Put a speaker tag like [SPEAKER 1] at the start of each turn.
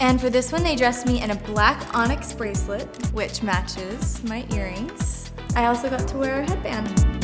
[SPEAKER 1] And for this one, they dressed me in a black onyx bracelet, which matches my earrings. I also got to wear a headband.